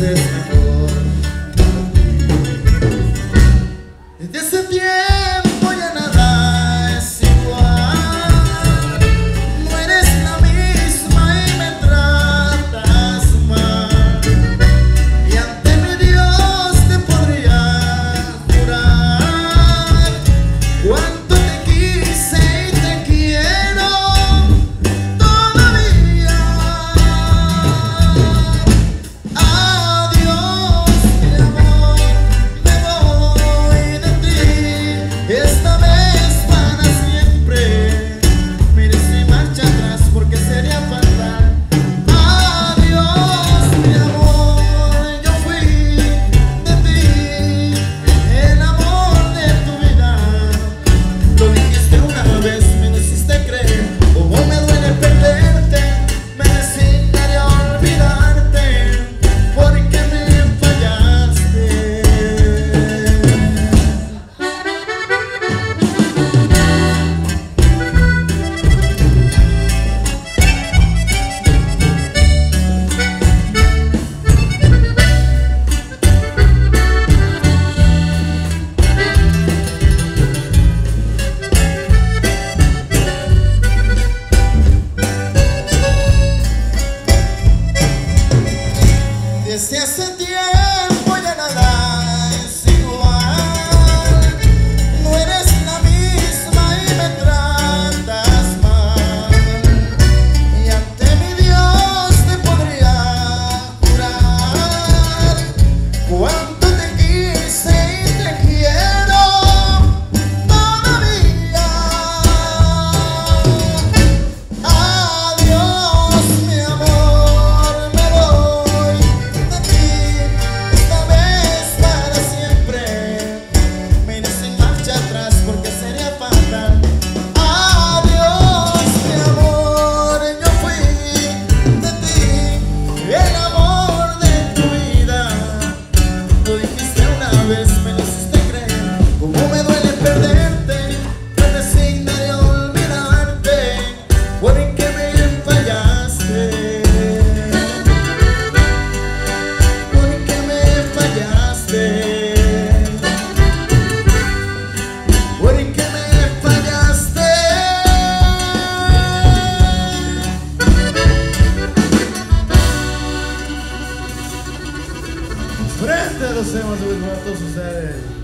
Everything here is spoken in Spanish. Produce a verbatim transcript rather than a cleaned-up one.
es mejor para ti. Desde ese tiempo ya nada es igual. No eres la misma y me tratas mal. Y ante mi Dios te podría jurar cuánto te quise y te quiero todavía. Adiós, mi amor, me voy de ti. Esta vez para siempre. Mire si marcha atrás porque sería fatal. Adiós, mi amor, yo fui de ti, el amor de tu vida. Lo dijiste una vez, me lo hiciste creer. Como me duele perderte, me resignaré a olvidarte, porque me fallaste. Desde hace tiempo ya nada es igual. No eres la misma y me tratas mal. Y ante mi Dios te podría jurar cuánto te quise y te quiero todavía. Adiós, mi amor, me voy de ti. Esta vez para siempre. Mira sin marcha atrás porque sería fatal. Adiós, mi amor, yo fui de ti, el amor de tu vida. Lo dijiste una vez, me lo hiciste creer. Como me duele perderte, me resignaré a olvidarte, porque me fallaste. Porque me fallaste. Porque me fallaste. Frente a los temas de los muertos ustedes.